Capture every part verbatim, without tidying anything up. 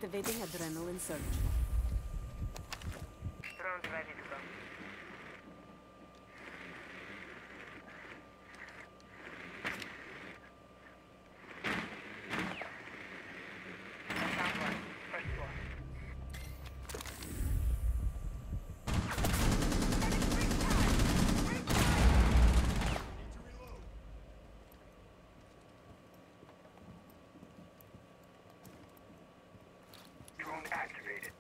Activating adrenaline surge. Drone's ready to go. I found one. First floor. Drone activated.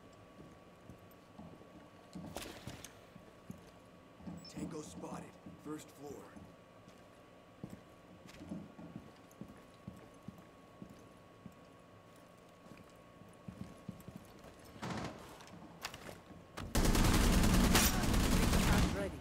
Tango spotted. First floor. Charge ready.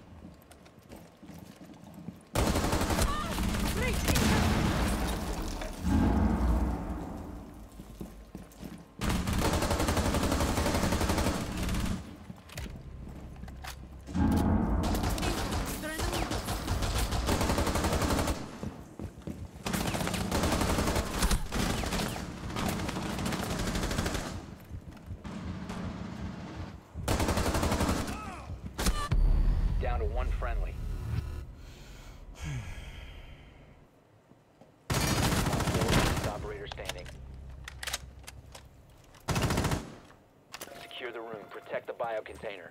Down to one friendly. Four operator standing. Secure the room. Protect the bio container.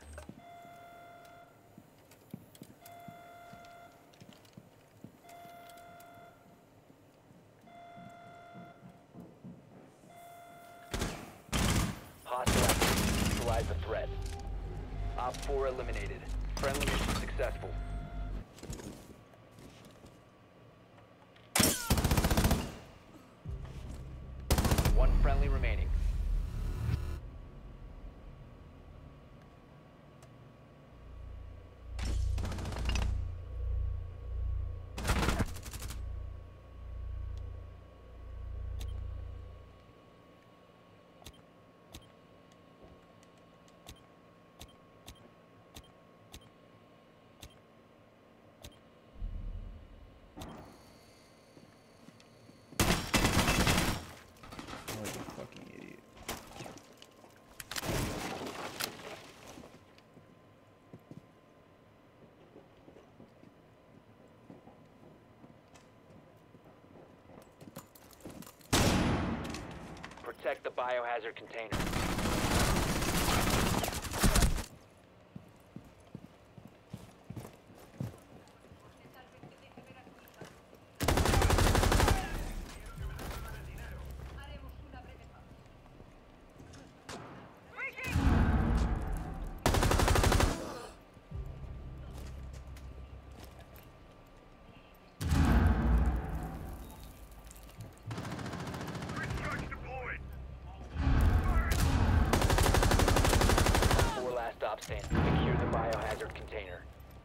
Hostile activity. Neutralize the threat. Op four eliminated. Friendly mission successful. One friendly remaining. Like a fucking idiot. Protect the biohazard container. Charge deployed. Four last stop standing. Secure the biohazard container.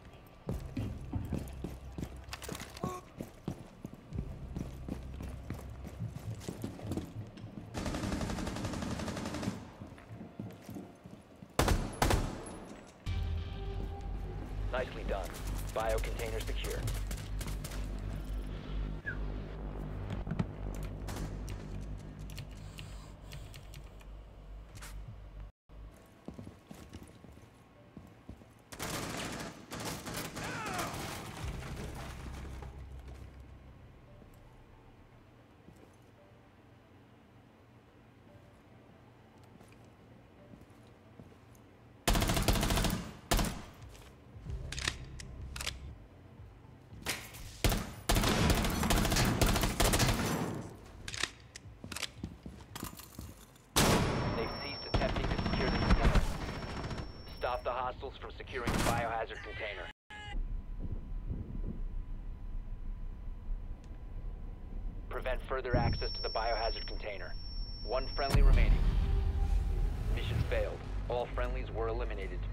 Nicely done. Bio container secure. They've ceased attempting to secure the container. Stop the hostiles from securing the biohazard container. Prevent further access to the biohazard container. One friendly remaining. Mission failed. All friendlies were eliminated.